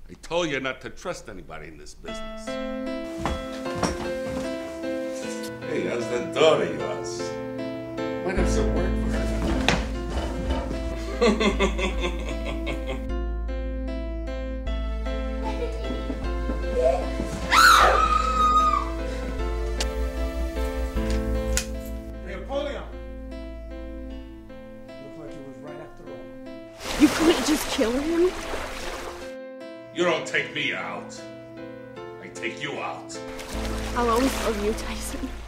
I told you not to trust anybody in this business. Hey, how's that daughter of yours? Might have some work for her. Napoleon! Looks like it was right after all. You couldn't just kill him? You don't take me out. I take you out. I'll always love you, Tyson.